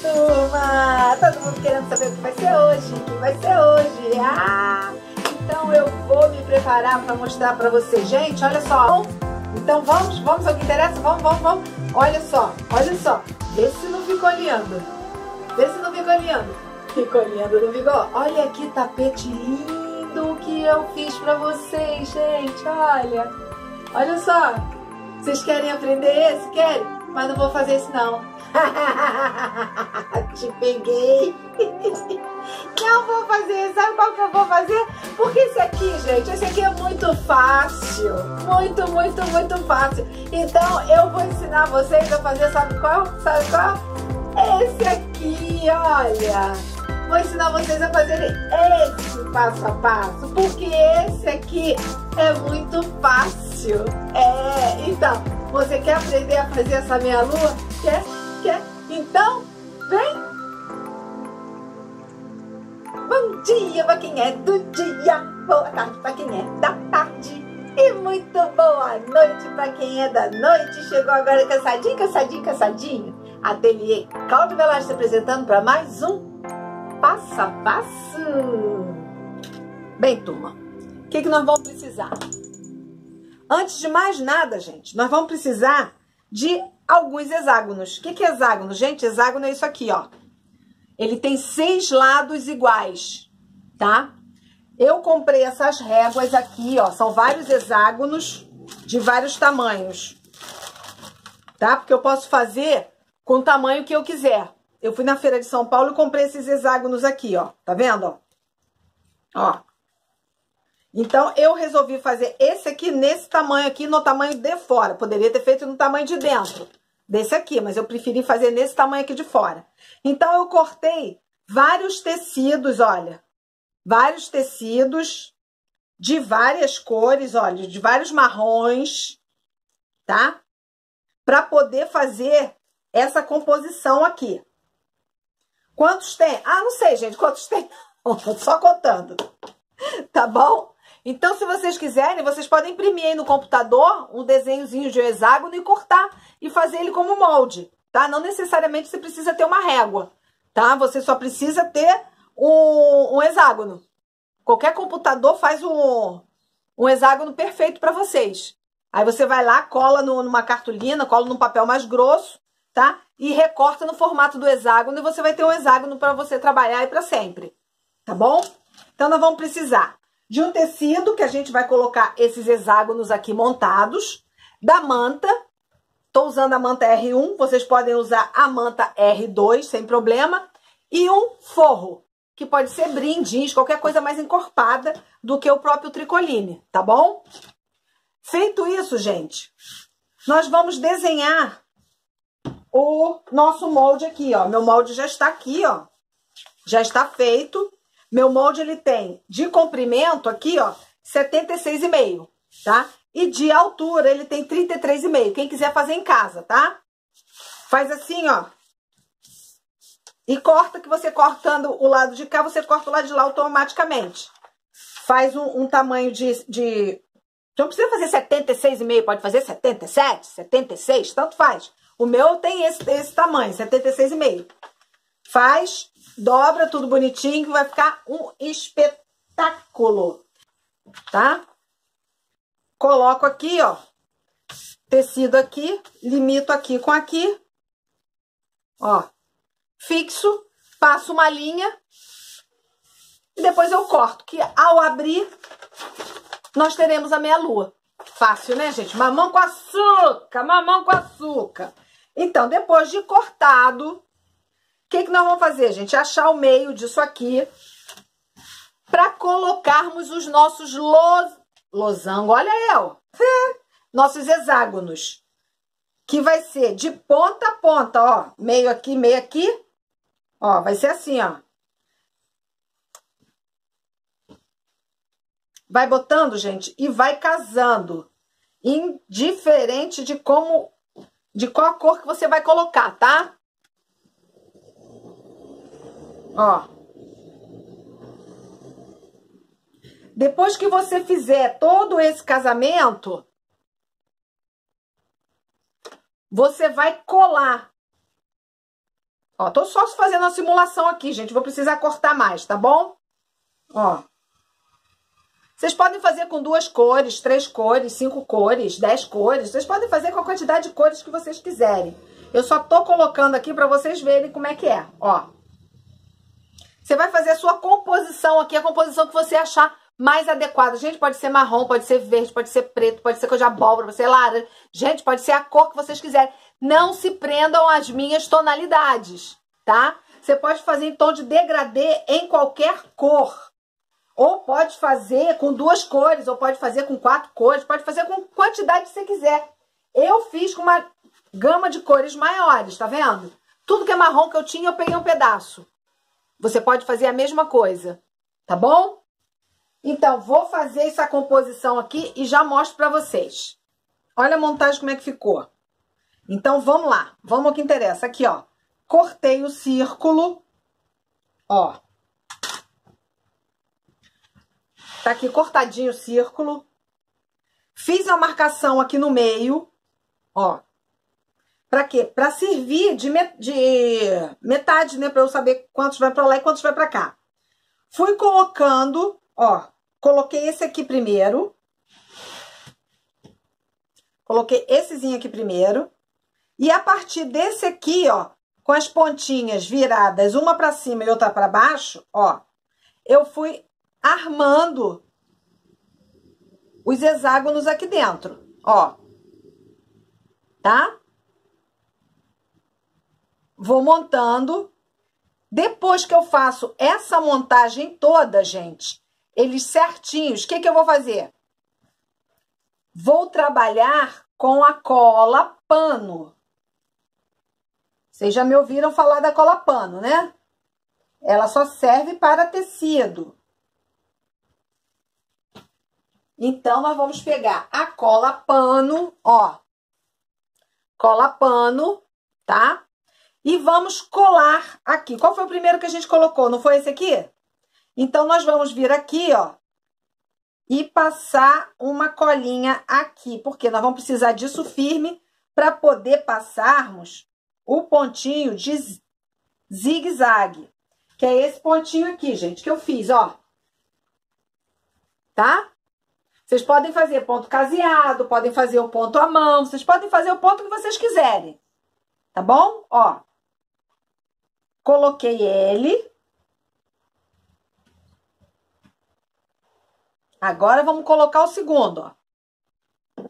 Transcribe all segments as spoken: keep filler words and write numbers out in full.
turma! Todo mundo querendo saber o que vai ser hoje, o que vai ser hoje. Ah! Então eu vou me preparar para mostrar para vocês. Gente, olha só. Então vamos, vamos ao que interessa? Vamos, vamos, vamos. Olha só, olha só. Vê se não ficou olhando. Vê se não ficou olhando. Ficou olhando, não ficou? Olha que tapete lindo que eu fiz para vocês, gente. Olha. Olha só. Vocês querem aprender esse? Querem? Mas não vou fazer isso não. Te peguei. Não vou fazer. Sabe qual que eu vou fazer? Porque esse aqui, gente, esse aqui é muito fácil. Muito, muito, muito fácil. Então eu vou ensinar vocês a fazer, sabe qual? Sabe qual? Esse aqui, olha. Vou ensinar vocês a fazerem esse passo a passo. Porque esse aqui é muito fácil. É, então, você quer aprender a fazer essa meia lua? Quer? Quer? Então, vem! Bom dia para quem é do dia, boa tarde para quem é da tarde e muito boa noite para quem é da noite. Chegou agora cansadinho, cansadinho, cansadinho. Ateliê Cláudio Velasco se apresentando para mais um Passo a Passo. Bem, turma, o que, que nós vamos precisar? Antes de mais nada, gente, nós vamos precisar de alguns hexágonos. O que, que é hexágono? Gente, hexágono é isso aqui, ó. Ele tem seis lados iguais, tá? Eu comprei essas réguas aqui, ó. São vários hexágonos de vários tamanhos, tá? Porque eu posso fazer com o tamanho que eu quiser. Eu fui na Feira de São Paulo e comprei esses hexágonos aqui, ó. Tá vendo, ó? Ó. Então, eu resolvi fazer esse aqui nesse tamanho aqui, no tamanho de fora. Poderia ter feito no tamanho de dentro desse aqui, mas eu preferi fazer nesse tamanho aqui de fora. Então, eu cortei vários tecidos, olha. Vários tecidos de várias cores, olha, de vários marrons, tá? Para poder fazer essa composição aqui. Quantos tem? Ah, não sei, gente, quantos tem? Só contando. Tá bom? Então, se vocês quiserem, vocês podem imprimir aí no computador um desenhozinho de um hexágono e cortar e fazer ele como molde, tá? Não necessariamente você precisa ter uma régua, tá? Você só precisa ter um, um hexágono. Qualquer computador faz um, um hexágono perfeito para vocês. Aí você vai lá, cola no, numa cartolina, cola num papel mais grosso, tá? E recorta no formato do hexágono e você vai ter um hexágono para você trabalhar aí para sempre, tá bom? Então, nós vamos precisar de um tecido, que a gente vai colocar esses hexágonos aqui montados, da manta, tô usando a manta R um, vocês podem usar a manta R dois, sem problema, e um forro, que pode ser brindins, qualquer coisa mais encorpada do que o próprio tricoline, tá bom? Feito isso, gente, nós vamos desenhar o nosso molde aqui, ó. Meu molde já está aqui, ó, já está feito. Meu molde, ele tem de comprimento aqui, ó, setenta e seis e meio, tá? E de altura, ele tem trinta e três e meio. Quem quiser fazer em casa, tá? Faz assim, ó. E corta, que você cortando o lado de cá, você corta o lado de lá automaticamente. Faz um, um tamanho de, de... Não precisa fazer setenta e seis e meio, pode fazer setenta e sete, setenta e seis, tanto faz. O meu tem esse, esse tamanho, setenta e seis e meio. Faz... Dobra tudo bonitinho, que vai ficar um espetáculo, tá? Coloco aqui, ó, tecido aqui, limito aqui com aqui, ó, fixo, passo uma linha e depois eu corto, que ao abrir, nós teremos a meia lua. Fácil, né, gente? Mamão com açúcar, mamão com açúcar. Então, depois de cortado... O que, que nós vamos fazer, gente? Achar o meio disso aqui para colocarmos os nossos los... losango, olha aí, ó. Nossos hexágonos. Que vai ser de ponta a ponta, ó. Meio aqui, meio aqui. Ó, vai ser assim, ó. Vai botando, gente, e vai casando. Indiferente de como... de qual a cor que você vai colocar, tá? Ó, depois que você fizer todo esse casamento, você vai colar Ó, tô só fazendo a simulação aqui, gente. Vou precisar cortar mais, tá bom? Ó. Vocês podem fazer com duas cores, três cores, cinco cores, dez cores. Vocês podem fazer com a quantidade de cores que vocês quiserem. Eu só tô colocando aqui pra vocês verem como é que é, ó. Você vai fazer a sua composição aqui, a composição que você achar mais adequada. Gente, pode ser marrom, pode ser verde, pode ser preto, pode ser cor de abóbora, pode ser laranja. Gente, pode ser a cor que vocês quiserem. Não se prendam às minhas tonalidades, tá? Você pode fazer em tom de degradê em qualquer cor. Ou pode fazer com duas cores, ou pode fazer com quatro cores, pode fazer com quantidade que você quiser. Eu fiz com uma gama de cores maiores, tá vendo? Tudo que é marrom que eu tinha, eu peguei um pedaço. Você pode fazer a mesma coisa, tá bom? Então, vou fazer essa composição aqui e já mostro pra vocês. Olha a montagem como é que ficou. Então, vamos lá. Vamos ao que interessa. Aqui, ó. Cortei o círculo. Ó. Tá aqui cortadinho o círculo. Fiz a marcação aqui no meio. Ó. Pra quê? Pra servir de, met de metade, né? Pra eu saber quantos vai pra lá e quantos vai pra cá. Fui colocando, ó. Coloquei esse aqui primeiro. Coloquei essezinho aqui primeiro. E a partir desse aqui, ó, com as pontinhas viradas, uma pra cima e outra pra baixo, ó. Eu fui armando os hexágonos aqui dentro, ó. Tá? Vou montando. Depois que eu faço essa montagem toda, gente, eles certinhos, o que que eu vou fazer? Vou trabalhar com a cola pano. Vocês já me ouviram falar da cola pano, né? Ela só serve para tecido. Então, nós vamos pegar a cola pano, ó. Cola pano, tá? E vamos colar aqui. Qual foi o primeiro que a gente colocou? Não foi esse aqui? Então, nós vamos vir aqui, ó. E passar uma colinha aqui. Porque nós vamos precisar disso firme para poder passarmos o pontinho de zigue-zague. Que é esse pontinho aqui, gente, que eu fiz, ó. Tá? Vocês podem fazer ponto caseado, podem fazer o ponto à mão. Vocês podem fazer o ponto que vocês quiserem. Tá bom? Ó. Coloquei ele. Agora, vamos colocar o segundo, ó.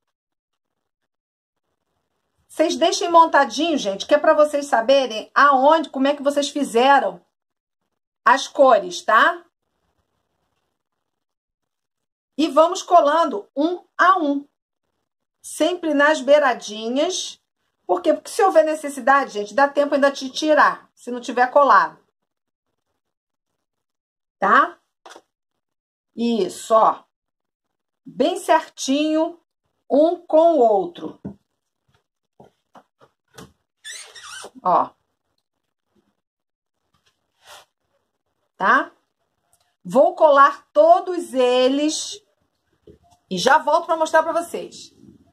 Vocês deixem montadinho, gente, que é pra vocês saberem aonde, como é que vocês fizeram as cores, tá? E vamos colando um a um. Sempre nas beiradinhas. Por quê? Porque se houver necessidade, gente, dá tempo ainda de tirar, se não tiver colado. Tá? Isso, ó. Bem certinho, um com o outro. Ó. Tá? Vou colar todos eles e já volto para mostrar para vocês.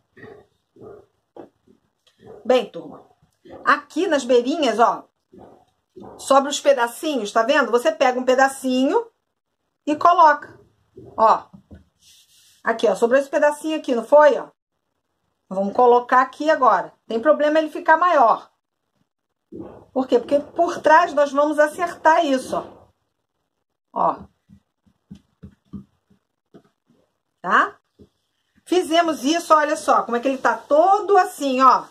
Bem, turma, aqui nas beirinhas, ó, sobra os pedacinhos, tá vendo? Você pega um pedacinho e coloca, ó. Aqui, ó, sobrou esse pedacinho aqui, não foi, ó? Vamos colocar aqui agora. Tem problema ele ficar maior. Por quê? Porque por trás nós vamos acertar isso, ó. Ó. Tá? Fizemos isso, olha só, como é que ele tá todo assim, ó.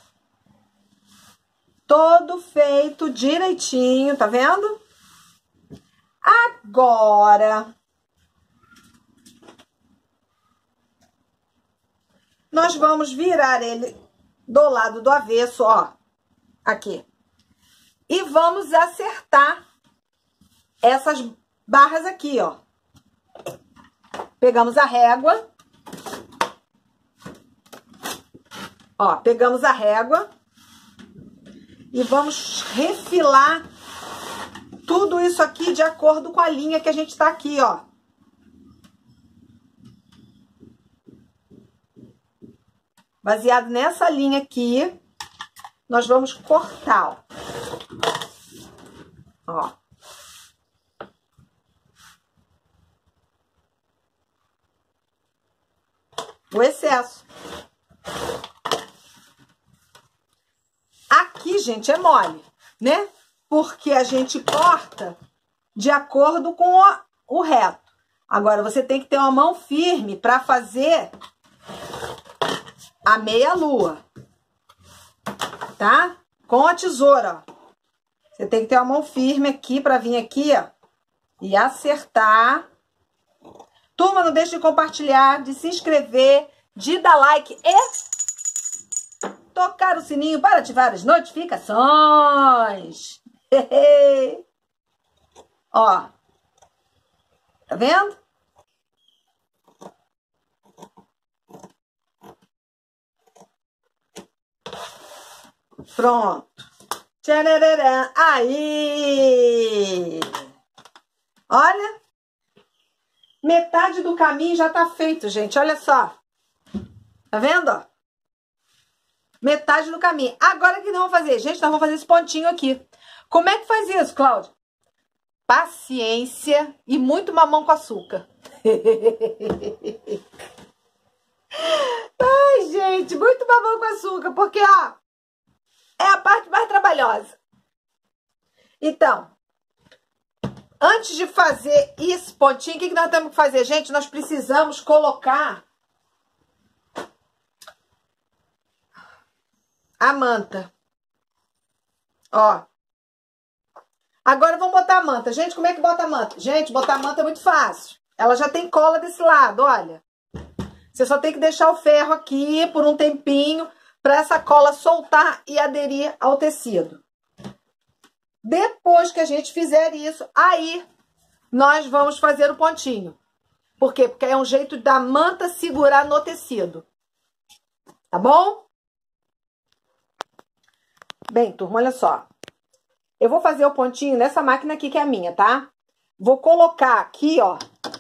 Todo feito direitinho, tá vendo? Agora, nós vamos virar ele do lado do avesso, ó. Aqui. E vamos acertar essas barras aqui, ó. Pegamos a régua. Ó, pegamos a régua. E vamos refilar tudo isso aqui de acordo com a linha que a gente tá aqui, ó. Baseado nessa linha aqui, nós vamos cortar, ó. Ó. O excesso. Aqui, gente, é mole, né? Porque a gente corta de acordo com o, o reto. Agora, você tem que ter uma mão firme para fazer a meia-lua, tá? Com a tesoura, ó. Você tem que ter uma mão firme aqui para vir aqui, ó, e acertar. Turma, não deixe de compartilhar, de se inscrever, de dar like e tocar o sininho para ativar as notificações. Ó, tá vendo? Pronto. Tchararã. Aí! Olha, metade do caminho já tá feito, gente. Olha só. Tá vendo, ó? Metade do caminho. Agora, o que nós vamos fazer? Gente, nós vamos fazer esse pontinho aqui. Como é que faz isso, Cláudia? Paciência e muito mamão com açúcar. Ai, gente, muito mamão com açúcar, porque, ó, é a parte mais trabalhosa. Então, antes de fazer esse pontinho, o que nós temos que fazer, gente? Nós precisamos colocar a manta. Ó. Agora vamos botar a manta. Gente, como é que bota a manta? Gente, botar a manta é muito fácil. Ela já tem cola desse lado, olha. Você só tem que deixar o ferro aqui por um tempinho para essa cola soltar e aderir ao tecido. Depois que a gente fizer isso, aí nós vamos fazer o pontinho. Por quê? Porque é um jeito da manta segurar no tecido. Tá bom? Bem, turma, olha só. Eu vou fazer o pontinho nessa máquina aqui que é a minha, tá? Vou colocar aqui, ó.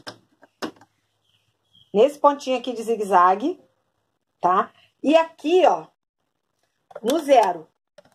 Nesse pontinho aqui de zigue-zague, tá? E aqui, ó, no zero.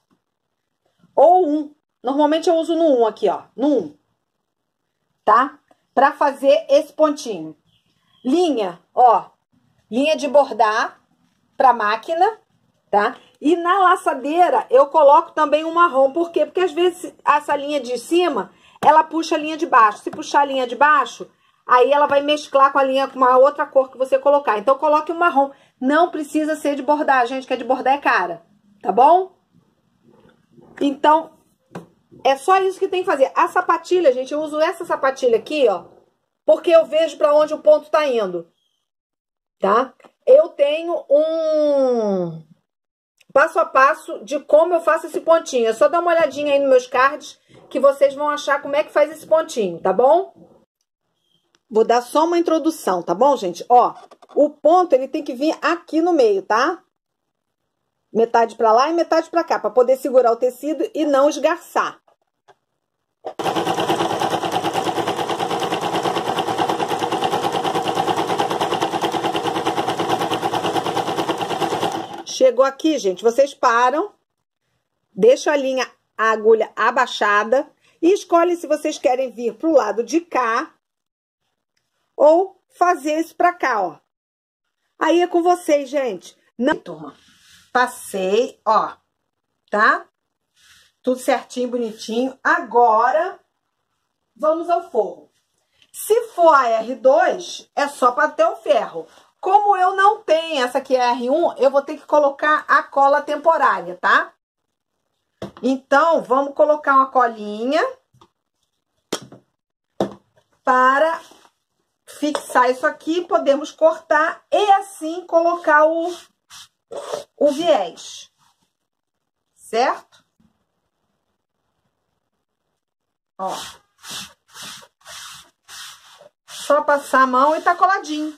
Ou um. Normalmente eu uso no um aqui, ó. No um. Tá? Pra fazer esse pontinho. Linha, ó. Linha de bordar pra máquina, tá? E na laçadeira eu coloco também um marrom. Por quê? Porque às vezes essa linha de cima, ela puxa a linha de baixo. Se puxar a linha de baixo, aí ela vai mesclar com a linha, com uma outra cor que você colocar. Então coloque um marrom. Não precisa ser de bordar, gente, que a de bordar é cara. Tá bom? Então, é só isso que tem que fazer. A sapatilha, gente, eu uso essa sapatilha aqui, ó, porque eu vejo pra onde o ponto tá indo. Tá? Eu tenho um passo a passo de como eu faço esse pontinho. É só dar uma olhadinha aí nos meus cards que vocês vão achar como é que faz esse pontinho, tá bom? Vou dar só uma introdução, tá bom, gente? Ó, o ponto, ele tem que vir aqui no meio, tá? Metade pra lá e metade pra cá, pra poder segurar o tecido e não esgarçar. Chegou aqui, gente, vocês param, deixam a linha, a agulha abaixada e escolhem se vocês querem vir pro lado de cá ou fazer isso pra cá, ó. Aí é com vocês, gente. Não, turma. Passei, ó, tá? Tudo certinho, bonitinho. Agora, vamos ao forro. Se for a R dois, é só para ter o ferro. Como eu não tenho essa aqui é a R um, eu vou ter que colocar a cola temporária, tá? Então, vamos colocar uma colinha para fixar isso aqui. Podemos cortar e assim colocar o, o viés, certo? Ó. Só passar a mão e tá coladinho.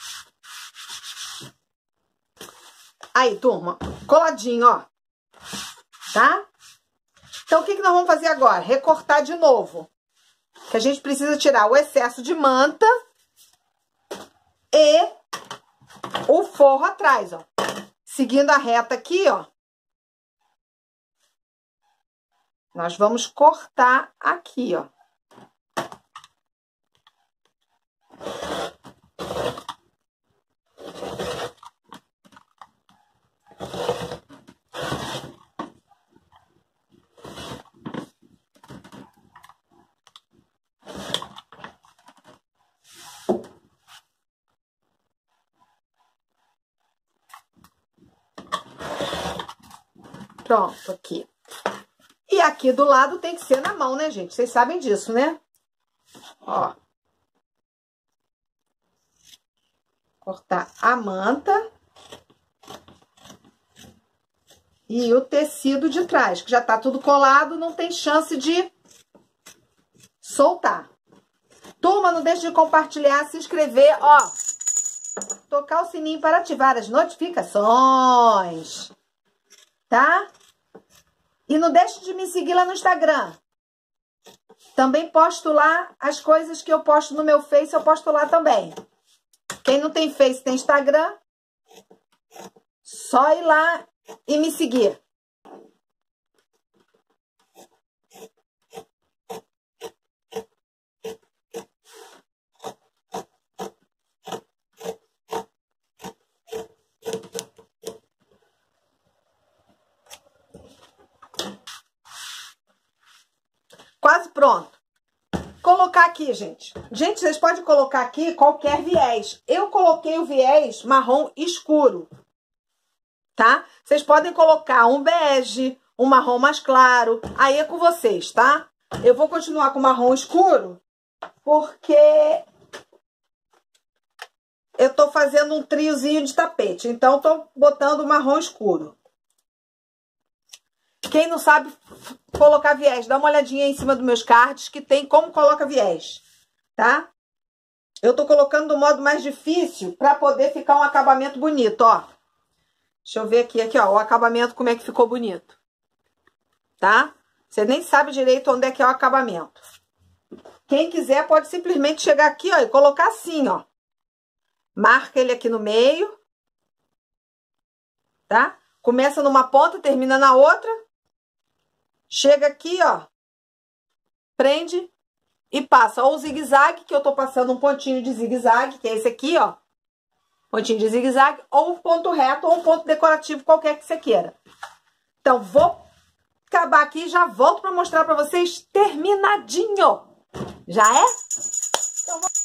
Aí, turma, coladinho, ó. Tá? Então, o que que nós vamos fazer agora? Recortar de novo. Que a gente precisa tirar o excesso de manta e o forro atrás, ó. Seguindo a reta aqui, ó. Nós vamos cortar aqui, ó. Pronto, aqui. E aqui do lado tem que ser na mão, né, gente? Vocês sabem disso, né? Ó. Cortar a manta. E o tecido de trás, que já tá tudo colado, não tem chance de soltar. Turma, não deixe de compartilhar, se inscrever, ó. Tocar o sininho para ativar as notificações. Tá? E não deixe de me seguir lá no Instagram. Também posto lá as coisas que eu posto no meu Face, eu posto lá também. Quem não tem Face, tem Instagram. Só ir lá e me seguir. Quase pronto. Colocar aqui, gente. Gente, vocês podem colocar aqui qualquer viés. Eu coloquei o viés marrom escuro, tá? Vocês podem colocar um bege, um marrom mais claro. Aí é com vocês, tá? Eu vou continuar com marrom escuro, porque eu tô fazendo um triozinho de tapete. Então, tô botando marrom escuro. Quem não sabe colocar viés, dá uma olhadinha aí em cima dos meus cards, que tem como coloca viés, tá? Eu tô colocando do modo mais difícil pra poder ficar um acabamento bonito, ó. Deixa eu ver aqui, aqui, ó, o acabamento, como é que ficou bonito, tá? Você nem sabe direito onde é que é o acabamento. Quem quiser pode simplesmente chegar aqui, ó, e colocar assim, ó. Marca ele aqui no meio, tá? Começa numa ponta, termina na outra. Chega aqui, ó, prende e passa ou o zigue-zague, que eu tô passando um pontinho de zigue-zague, que é esse aqui, ó, pontinho de zigue-zague, ou um ponto reto, ou um ponto decorativo, qualquer que você queira. Então, vou acabar aqui e já volto pra mostrar pra vocês terminadinho. Já é? Então, vou...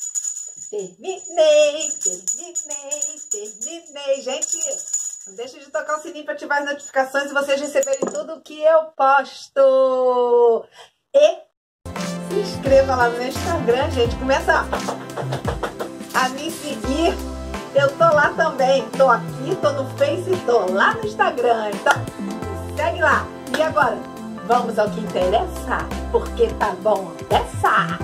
Terminei, terminei, terminei, gente... Não deixe de tocar o sininho para ativar as notificações e vocês receberem tudo que eu posto. E se inscreva lá no meu Instagram, gente. Começa a me seguir. Eu tô lá também. Tô aqui, tô no Face e tô lá no Instagram. Então, me segue lá. E agora, vamos ao que interessa? Porque tá bom dessa.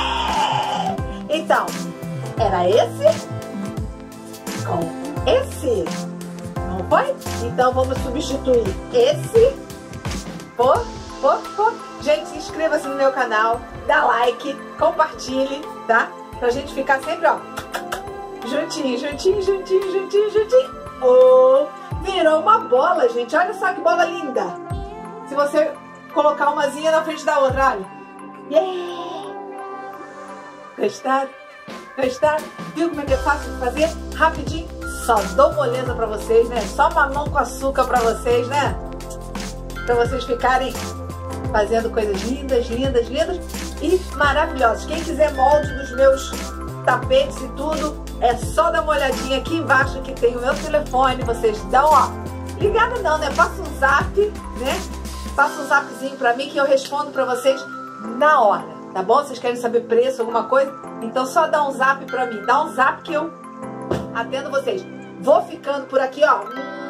É! Então, era esse com esse. Não foi? Então vamos substituir esse por, por, por. Gente, se inscreva-se no meu canal, dá like, compartilhe, tá? Pra gente ficar sempre, ó, juntinho, juntinho, juntinho, juntinho, juntinho. Oh, virou uma bola, gente. Olha só que bola linda. Se você colocar umazinha na frente da outra, olha. Yeah! Gostaram? Gostaram? Viu como é que é fácil de fazer? Rapidinho. Só dou moleza pra vocês, né? Só mamão com açúcar pra vocês, né? Pra vocês ficarem fazendo coisas lindas, lindas, lindas e maravilhosas. Quem quiser molde dos meus tapetes e tudo, é só dar uma olhadinha aqui embaixo que tem o meu telefone. Vocês dão, ó, ligada não, né? Passa um zap, né? Passa um zapzinho pra mim que eu respondo pra vocês na hora, tá bom? Vocês querem saber preço, alguma coisa? Então só dá um zap pra mim. Dá um zap que eu atendo vocês. Vou ficando por aqui, ó.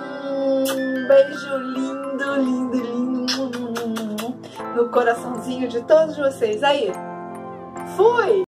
Um beijo lindo, lindo, lindo no coraçãozinho de todos vocês. Aí, fui!